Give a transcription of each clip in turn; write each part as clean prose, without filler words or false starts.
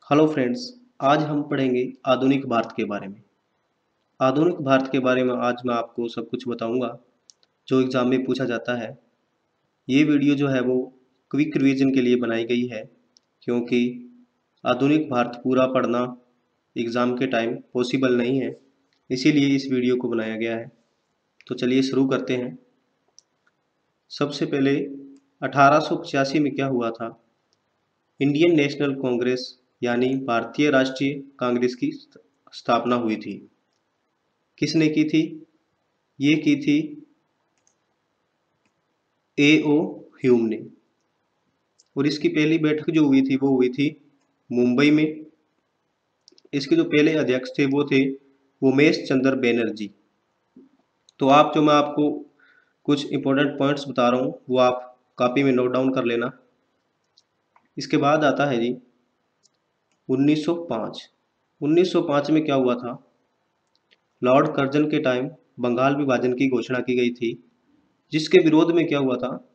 Hello friends. आज हम पढ़ेंगे आधुनिक भारत के बारे में। आधुनिक भारत के बारे में आज मैं आपको सब कुछ बताऊंगा जो एग्ज़ाम में पूछा जाता है। ये वीडियो जो है वो क्विक रिवीजन के लिए बनाई गई है, क्योंकि आधुनिक भारत पूरा पढ़ना एग्ज़ाम के टाइम पॉसिबल नहीं है, इसीलिए इस वीडियो को बनाया गया है। तो चलिए शुरू करते हैं। सबसे पहले 1885 में क्या हुआ था? इंडियन नेशनल कांग्रेस यानी भारतीय राष्ट्रीय कांग्रेस की स्थापना हुई थी। किसने की थी? ये की थी A.O. ह्यूम ने। और इसकी पहली बैठक जो हुई थी वो हुई थी मुंबई में। इसके जो पहले अध्यक्ष थे वो थे उमेश चंद्र बैनर्जी। तो मैं आपको कुछ इंपॉर्टेंट पॉइंट्स बता रहा हूँ, वो आप कॉपी में नोट डाउन कर लेना। इसके बाद आता है जी 1905। 1905 में क्या हुआ था? लॉर्ड कर्जन के टाइम बंगाल विभाजन की घोषणा की गई थी, जिसके विरोध में क्या हुआ था?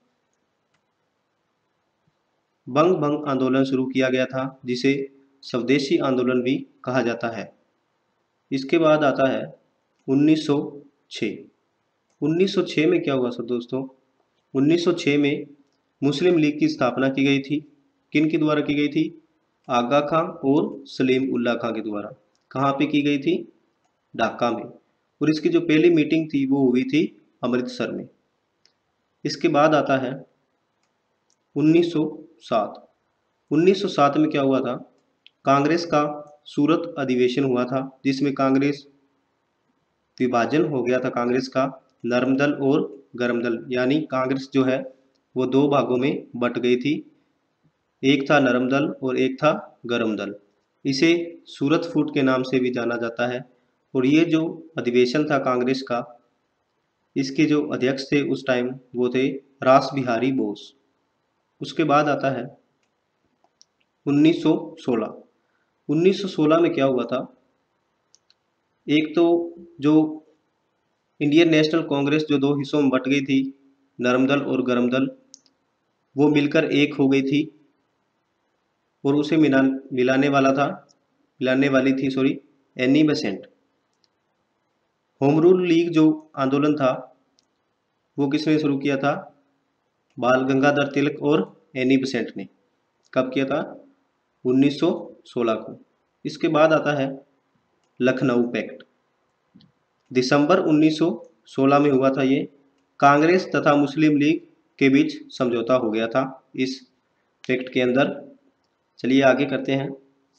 बंग भंग आंदोलन शुरू किया गया था, जिसे स्वदेशी आंदोलन भी कहा जाता है। इसके बाद आता है 1906। 1906 में क्या हुआ सर दोस्तों? 1906 में मुस्लिम लीग की स्थापना की गई थी। किन के द्वारा की गई थी? आगा खां और सलीम उल्लाह खां के द्वारा। कहाँ पे की गई थी? ढाका में। और इसकी जो पहली मीटिंग थी वो हुई थी अमृतसर में। इसके बाद आता है 1907। 1907 में क्या हुआ था? कांग्रेस का सूरत अधिवेशन हुआ था, जिसमें कांग्रेस विभाजन हो गया था। कांग्रेस का नर्म दल और गर्म दल, यानी कांग्रेस जो है वो दो भागों में बट गई थी। एक था नरम दल और एक था गर्म दल। इसे सूरत फूट के नाम से भी जाना जाता है। और ये जो अधिवेशन था कांग्रेस का, इसके जो अध्यक्ष थे उस टाइम वो थे रास बिहारी बोस। उसके बाद आता है 1916। 1916 में क्या हुआ था? एक तो जो इंडियन नेशनल कांग्रेस जो दो हिस्सों में बट गई थी, नरम दल और गरम दल, वो मिलकर एक हो गई थी। और उसे मिलाने वाली थी Annie Besant. Home rule league जो आंदोलन था वो किसने शुरू किया था? बाल गंगाधर तिलक और एनी बेसेंट ने। कब किया था? 1916 को। इसके बाद आता है लखनऊ पैक्ट। दिसंबर 1916 में हुआ था ये। कांग्रेस तथा मुस्लिम लीग के बीच समझौता हो गया था इस पैक्ट के अंदर। चलिए आगे करते हैं।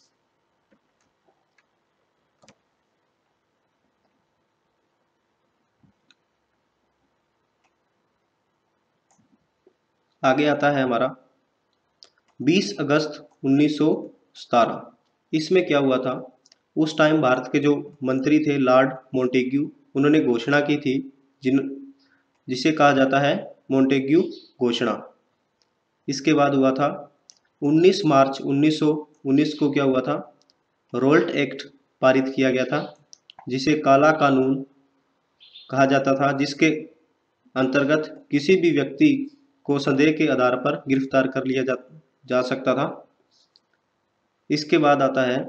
आगे आता है हमारा 20 अगस्त 1917। इसमें क्या हुआ था? उस टाइम भारत के जो मंत्री थे लॉर्ड मोंटेग्यू, उन्होंने घोषणा की थी जिन जिसे कहा जाता है मोंटेग्यू घोषणा। इसके बाद हुआ था 19 मार्च 1919 को क्या हुआ था? रोल्ट एक्ट पारित किया गया था, जिसे काला कानून कहा जाता था, जिसके अंतर्गत किसी भी व्यक्ति को संदेह के आधार पर गिरफ्तार कर लिया जा सकता था। इसके बाद आता है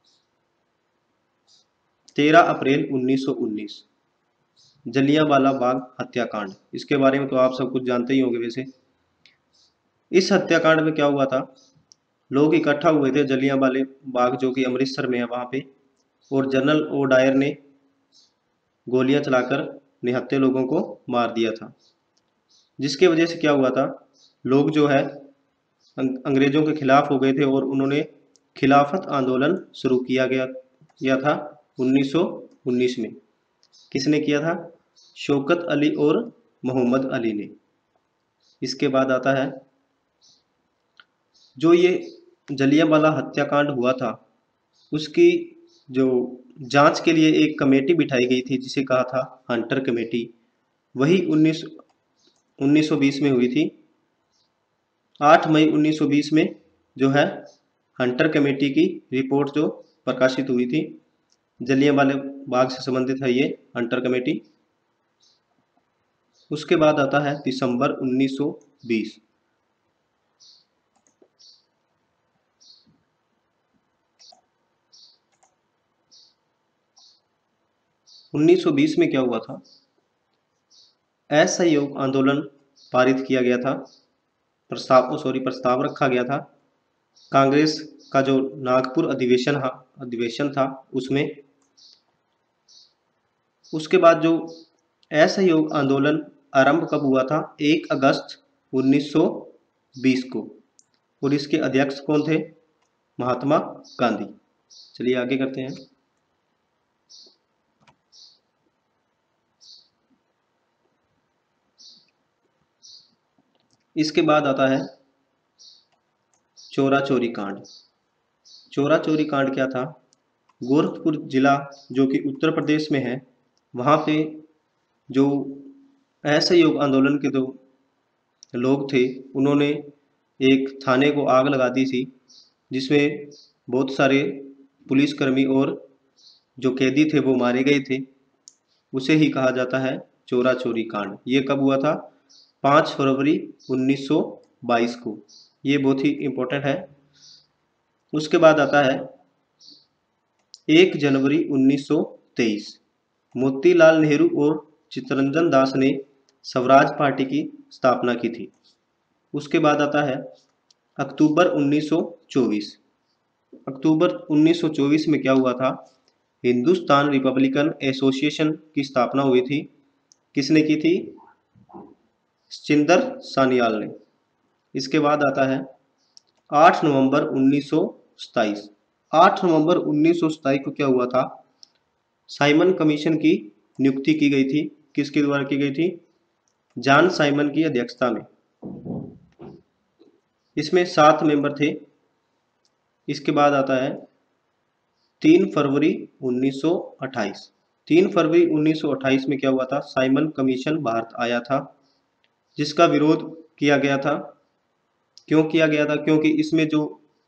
13 अप्रैल 1919, जलियांवाला बाग हत्याकांड। इसके बारे में तो आप सब कुछ जानते ही होंगे। वैसे इस हत्याकांड में क्या हुआ था? लोग इकट्ठा हुए थे जलियांवाले बाग, जो कि अमृतसर में है, वहां पे। और जनरल ओ डायर ने गोलियां चलाकर निहत्थे लोगों को मार दिया था, जिसके वजह से क्या हुआ था? लोग जो है अंग्रेजों के खिलाफ हो गए थे और उन्होंने खिलाफत आंदोलन शुरू किया था 1919 में। किसने किया था? शौकत अली और मोहम्मद अली ने। इसके बाद आता है जो ये जलियांवाला हत्याकांड हुआ था, उसकी जो जांच के लिए एक कमेटी बिठाई गई थी, जिसे कहा था हंटर कमेटी। वही 1920 में हुई थी। 8 मई 1920 में जो है हंटर कमेटी की रिपोर्ट जो प्रकाशित हुई थी। जलियांवाले बाग से संबंधित है ये हंटर कमेटी। उसके बाद आता है दिसंबर 1920। 1920 में क्या हुआ था, असहयोग आंदोलन पारित किया गया था, प्रस्ताव रखा गया था कांग्रेस का जो नागपुर अधिवेशन था उसमें। उसके बाद जो असहयोग आंदोलन आरंभ कब हुआ था, 1 अगस्त 1920 को, और इसके अध्यक्ष कौन थे, महात्मा गांधी। चलिए आगे करते हैं। इसके बाद आता है चोरा चोरी कांड। चोरा चोरी कांड क्या था, गोरखपुर जिला जो कि उत्तर प्रदेश में है, वहाँ पे जो असहयोग आंदोलन के जो लोग थे उन्होंने एक थाने को आग लगा दी थी, जिसमें बहुत सारे पुलिसकर्मी और जो कैदी थे वो मारे गए थे। उसे ही कहा जाता है चोरा चोरी कांड। ये कब हुआ था, 5 फरवरी 1922 को। ये बहुत ही इम्पोर्टेंट है। उसके बाद आता है 1 जनवरी 1923, मोतीलाल नेहरू और चित्तरंजन दास ने स्वराज पार्टी की स्थापना की थी। उसके बाद आता है अक्टूबर 1924। अक्टूबर 1924 में क्या हुआ था, हिंदुस्तान रिपब्लिकन एसोसिएशन की स्थापना हुई थी। किसने की थी, स्चिंदर सान्याल ने। इसके बाद आता है 8 नवंबर 1927। 8 नवंबर 1927 को क्या हुआ था, साइमन कमीशन की नियुक्ति की गई थी। किसके द्वारा की गई थी, जॉन साइमन की अध्यक्षता में। इसमें 7 मेंबर थे। इसके बाद आता है 3 फरवरी 1928। 3 फरवरी 1928 में क्या हुआ था, साइमन कमीशन भारत आया था, जिसका विरोध किया गया था। क्यों किया गया था, क्योंकि इसमें जो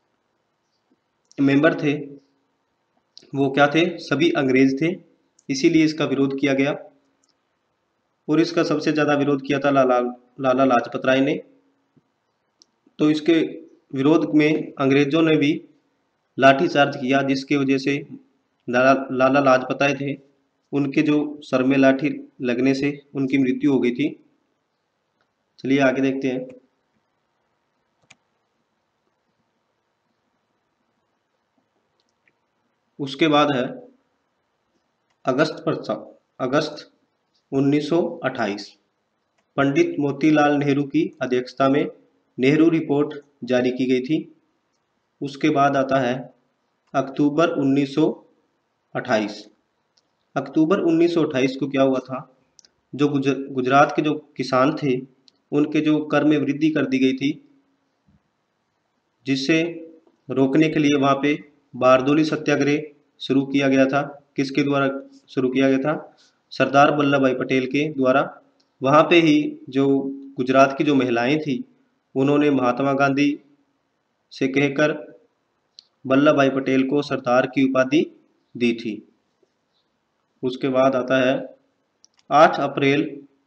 मेंबर थे वो क्या थे, सभी अंग्रेज थे, इसीलिए इसका विरोध किया गया। और इसका सबसे ज़्यादा विरोध किया था लाला लाजपत राय ने। तो इसके विरोध में अंग्रेजों ने भी लाठीचार्ज किया, जिसकी वजह से लाला लाजपत राय थे, उनके जो सर में लाठी लगने से उनकी मृत्यु हो गई थी। चलिए आगे देखते हैं। उसके बाद है अगस्त 1928, पंडित मोतीलाल नेहरू की अध्यक्षता में नेहरू रिपोर्ट जारी की गई थी। उसके बाद आता है अक्टूबर 1928। अक्टूबर 1928 को क्या हुआ था, जो गुजरात के जो किसान थे उनके जो कर में वृद्धि कर दी गई थी, जिससे रोकने के लिए वहाँ पे बारदोली सत्याग्रह शुरू किया गया था। किसके द्वारा शुरू किया गया था, सरदार वल्लभ भाई पटेल के द्वारा। वहाँ पे ही जो गुजरात की जो महिलाएं थी उन्होंने महात्मा गांधी से कहकर वल्लभ भाई पटेल को सरदार की उपाधि दी थी। उसके बाद आता है 8 अप्रैल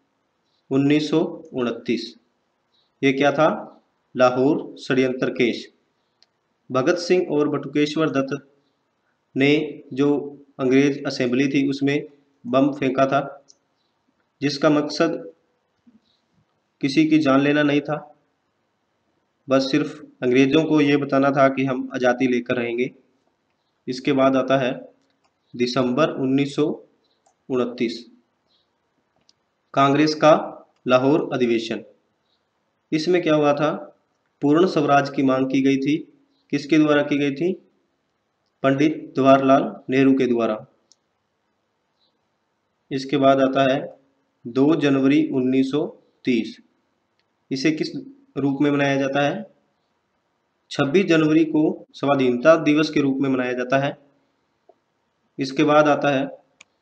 1929। ये क्या था, लाहौर षड्यंत्र केस। भगत सिंह और बटुकेश्वर दत्त ने जो अंग्रेज असेंबली थी उसमें बम फेंका था, जिसका मकसद किसी की जान लेना नहीं था, बस सिर्फ अंग्रेजों को ये बताना था कि हम आज़ादी लेकर रहेंगे। इसके बाद आता है दिसंबर 1929, कांग्रेस का लाहौर अधिवेशन। इसमें क्या हुआ था, पूर्ण स्वराज की मांग की गई थी। किसके द्वारा की गई थी, पंडित जवाहरलाल नेहरू के द्वारा। इसके बाद आता है 2 जनवरी 1930। इसे किस रूप में मनाया जाता है, 26 जनवरी को स्वाधीनता दिवस के रूप में मनाया जाता है। इसके बाद आता है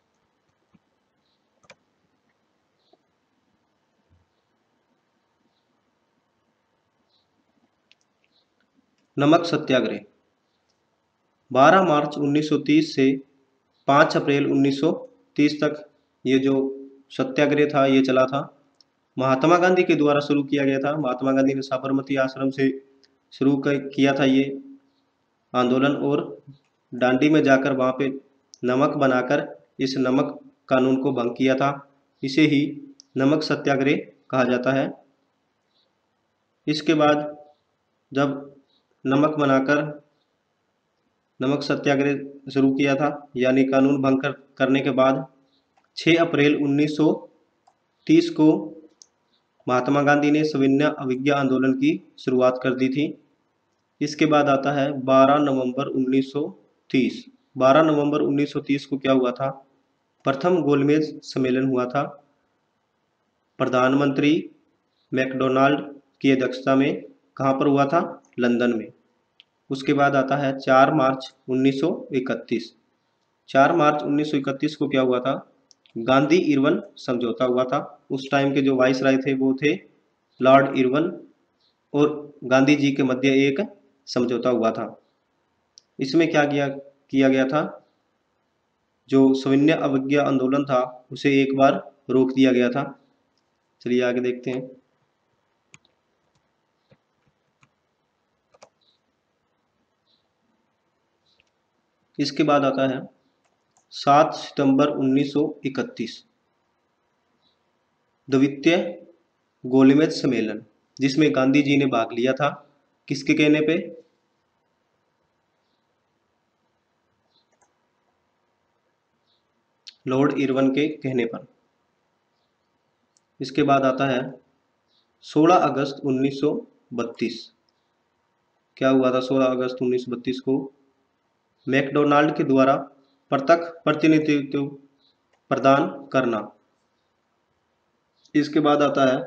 नमक सत्याग्रह। 12 मार्च 1930 से 5 अप्रैल 1930 तक ये जो सत्याग्रह था ये चला था। महात्मा गांधी के द्वारा शुरू किया गया था। महात्मा गांधी ने साबरमती आश्रम से शुरू किया था ये आंदोलन, और डांडी में जाकर वहाँ पे नमक बनाकर इस नमक कानून को भंग किया था। इसे ही नमक सत्याग्रह कहा जाता है। इसके बाद जब नमक बनाकर नमक सत्याग्रह शुरू किया था, यानी कानून भंग करने के बाद 6 अप्रैल 1930 को महात्मा गांधी ने सविनय अवज्ञा आंदोलन की शुरुआत कर दी थी। इसके बाद आता है 12 नवंबर 1930। 12 नवंबर 1930 को क्या हुआ था? प्रथम गोलमेज सम्मेलन हुआ था। प्रधानमंत्री मैकडोनाल्ड की अध्यक्षता में। कहाँ पर हुआ था? लंदन में। उसके बाद आता है 4 मार्च 1931। 4 मार्च 1931 को क्या हुआ था? गांधी इरविन समझौता हुआ था। उस टाइम के जो वाइसराय थे वो थे लॉर्ड इरविन, और गांधी जी के मध्य एक समझौता हुआ था। इसमें क्या किया गया था? जो सविनय अवज्ञा आंदोलन था उसे एक बार रोक दिया गया था। चलिए आगे देखते हैं। इसके बाद आता है 7 सितंबर 1931, द्वितीय गोलमेज सम्मेलन, जिसमें गांधी जी ने भाग लिया था। किसके कहने पे? लॉर्ड इरविन के कहने पर। इसके बाद आता है 16 अगस्त 1932। क्या हुआ था 16 अगस्त 1932 को? मैकडोनाल्ड के द्वारा प्रत्यक्ष प्रतिनिधित्व प्रदान करना। इसके बाद आता है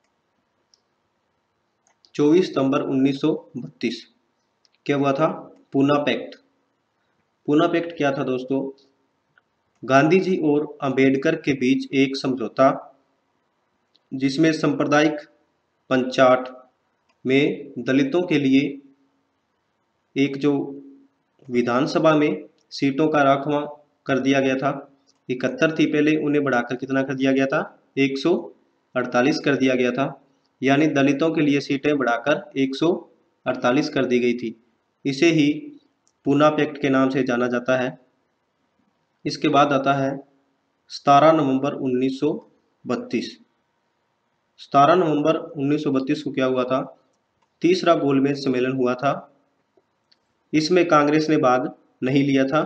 24 सितंबर 1932। क्या हुआ था? पूना पैक्ट। पूना पैक्ट क्या था दोस्तों? गांधी जी और अंबेडकर के बीच एक समझौता, जिसमें सांप्रदायिक पंचायत में दलितों के लिए एक जो विधानसभा में सीटों का राखवा कर दिया गया था। 71 थी पहले, उन्हें बढ़ाकर कितना कर दिया गया था? 148 कर दिया गया था। यानी दलितों के लिए सीटें बढ़ाकर 148 कर दी गई थी। इसे ही पूना पैक्ट के नाम से जाना जाता है। इसके बाद आता है 17 नवंबर 1932। 17 नवंबर 1932 को क्या हुआ था? तीसरा गोलमेज सम्मेलन हुआ था। इसमें कांग्रेस ने भाग नहीं लिया था।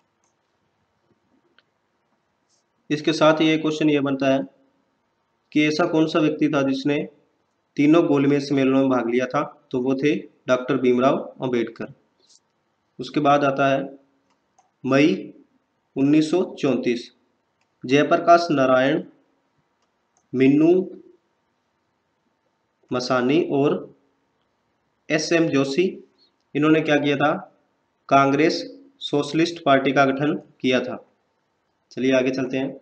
इसके साथ ही एक क्वेश्चन ये बनता है कि ऐसा कौन सा व्यक्ति था जिसने तीनों गोलमेज सम्मेलनों में भाग लिया था? तो वो थे डॉक्टर भीमराव अंबेडकर। उसके बाद आता है मई 1934। जयप्रकाश नारायण, मिन्नू मसानी और एस.एम. जोशी, इन्होंने क्या किया था? कांग्रेस सोशलिस्ट पार्टी का गठन किया था। चलिए आगे चलते हैं।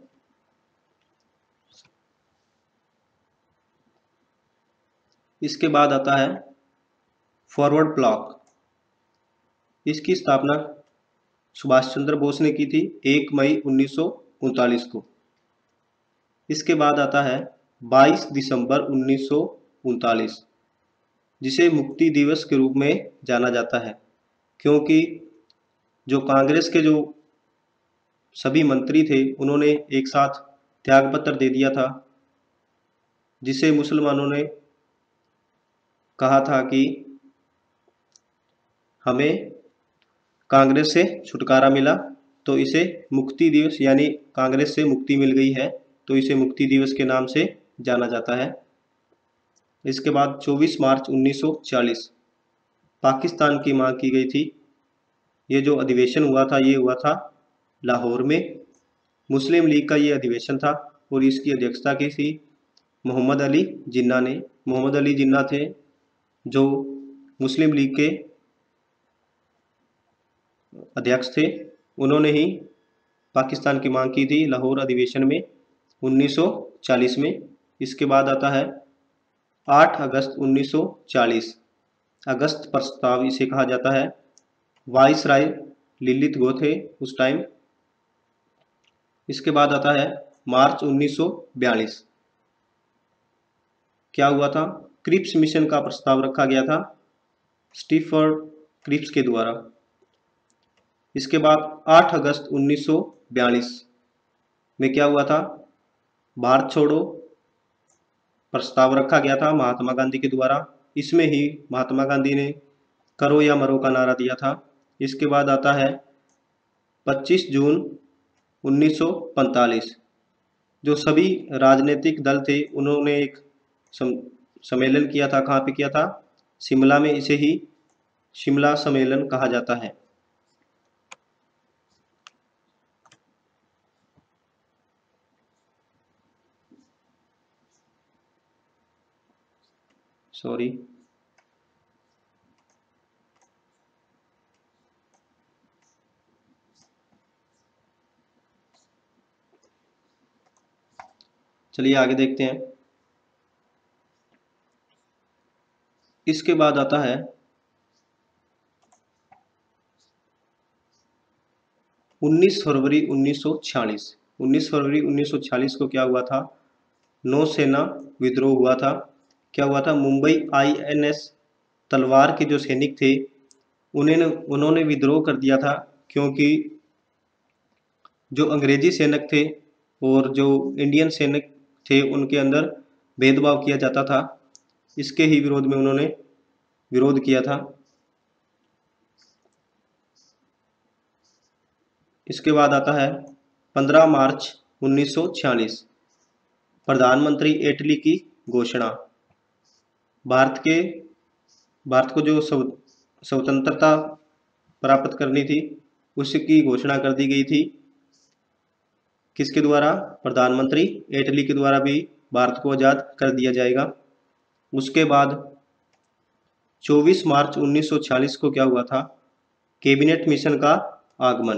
इसके बाद आता है फॉरवर्ड ब्लॉक। इसकी स्थापना सुभाष चंद्र बोस ने की थी 1 मई 1939 को। इसके बाद आता है 22 दिसंबर 1939, जिसे मुक्ति दिवस के रूप में जाना जाता है, क्योंकि जो कांग्रेस के जो सभी मंत्री थे उन्होंने एक साथ त्यागपत्र दे दिया था, जिसे मुसलमानों ने कहा था कि हमें कांग्रेस से छुटकारा मिला, तो इसे मुक्ति दिवस, यानी कांग्रेस से मुक्ति मिल गई है तो इसे मुक्ति दिवस के नाम से जाना जाता है। इसके बाद 24 मार्च 1940 पाकिस्तान की मांग की गई थी। ये जो अधिवेशन हुआ था ये हुआ था लाहौर में। मुस्लिम लीग का ये अधिवेशन था और इसकी अध्यक्षता की थी मोहम्मद अली जिन्ना ने। मोहम्मद अली जिन्ना थे जो मुस्लिम लीग के अध्यक्ष थे। उन्होंने ही पाकिस्तान की मांग की थी लाहौर अधिवेशन में 1940 में। इसके बाद आता है 8 अगस्त 1940, अगस्त प्रस्ताव इसे कहा जाता है। वाइसराय लिलित गो थे उस टाइम। इसके बाद आता है मार्च 1942। क्या हुआ था? क्रिप्स मिशन का प्रस्ताव रखा गया था स्टीफर्ड क्रिप्स के द्वारा। इसके बाद 8 अगस्त 1942 में क्या हुआ था, भारत छोड़ो प्रस्ताव रखा गया था महात्मा गांधी के द्वारा। इसमें ही महात्मा गांधी ने करो या मरो का नारा दिया था। इसके बाद आता है 25 जून 1945, जो सभी राजनीतिक दल थे उन्होंने एक सम्मेलन किया था। कहाँ पे किया था, शिमला में। इसे ही शिमला सम्मेलन कहा जाता है। सॉरी, चलिए आगे देखते हैं। इसके बाद आता है 19 फरवरी 1946। 19 फरवरी 1946 को क्या हुआ था, नौसेना विद्रोह हुआ था। क्या हुआ था, मुंबई आईएनएस तलवार के जो सैनिक थे उन्होंने विद्रोह कर दिया था, क्योंकि जो अंग्रेजी सैनिक थे और जो इंडियन सैनिक थे उनके अंदर भेदभाव किया जाता था। इसके ही विरोध में उन्होंने विरोध किया था। इसके बाद आता है 15 मार्च 1946, प्रधानमंत्री इटली की घोषणा। भारत को जो स्वतंत्रता प्राप्त करनी थी उसकी घोषणा कर दी गई थी। किसके द्वारा, प्रधानमंत्री इटली के द्वारा भी भारत को आज़ाद कर दिया जाएगा। उसके बाद 24 मार्च 1946 को क्या हुआ था, कैबिनेट मिशन का आगमन।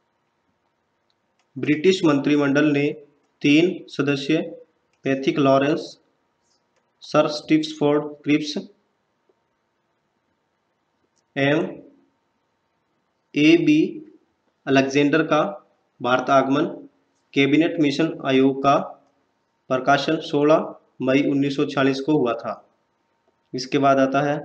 ब्रिटिश मंत्रिमंडल ने 3 सदस्य Pethick Lawrence, sir Stafford Cripps एवं ए.बी. अलेक्जेंडर का भारत आगमन। कैबिनेट मिशन आयोग का प्रकाशन 16 मई 1946 को हुआ था। इसके बाद आता है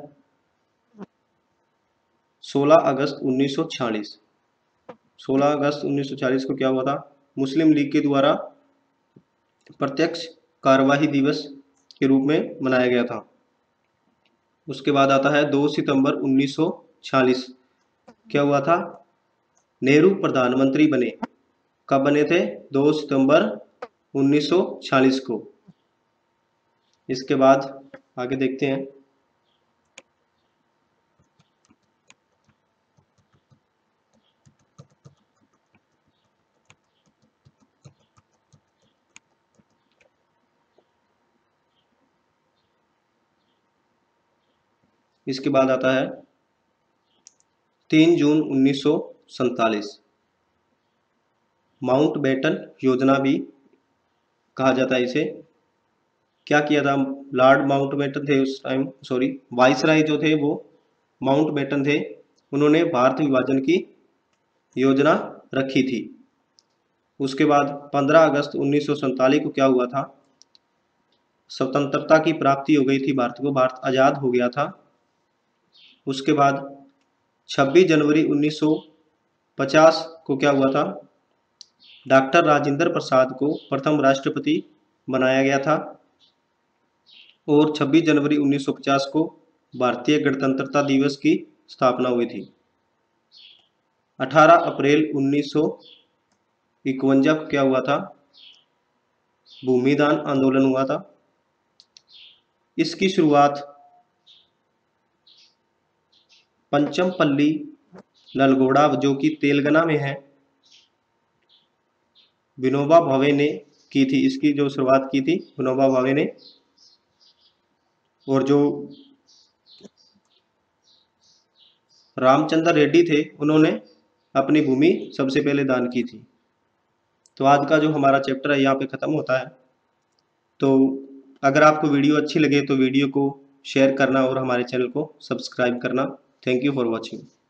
16 अगस्त 1946। 16 अगस्त 1940 को क्या हुआ था, मुस्लिम लीग के द्वारा प्रत्यक्ष कार्यवाही दिवस के रूप में मनाया गया था। उसके बाद आता है 2 सितंबर 1946। क्या हुआ था, नेहरू प्रधानमंत्री बने। कब बने थे, 2 सितंबर 1946 को। इसके बाद आगे देखते हैं। इसके बाद आता है 3 जून 1947, माउंटबेटन योजना भी कहा जाता है इसे। क्या किया था, लॉर्ड माउंटबेटन थे उस टाइम, सॉरी वाइसराय जो थे वो माउंटबेटन थे। उन्होंने भारत विभाजन की योजना रखी थी। उसके बाद 15 अगस्त 1947 को क्या हुआ था, स्वतंत्रता की प्राप्ति हो गई थी भारत को, भारत आज़ाद हो गया था। उसके बाद 26 जनवरी 1950 को क्या हुआ था, डॉक्टर राजेंद्र प्रसाद को प्रथम राष्ट्रपति बनाया गया था। और 26 जनवरी 1950 को भारतीय गणतंत्रता दिवस की स्थापना हुई थी। 18 अप्रैल 1951 को क्या हुआ था, भूमिदान आंदोलन हुआ था। इसकी शुरुआत पंचमपल्ली नलगोड़ा जो कि तेलंगाना में है, विनोबा भावे ने की थी। इसकी जो शुरुआत की थी विनोबा भावे ने, और जो रामचंद्र रेड्डी थे उन्होंने अपनी भूमि सबसे पहले दान की थी। तो आज का जो हमारा चैप्टर है यहाँ पे ख़त्म होता है। तो अगर आपको वीडियो अच्छी लगे तो वीडियो को शेयर करना और हमारे चैनल को सब्सक्राइब करना। Thank you for watching.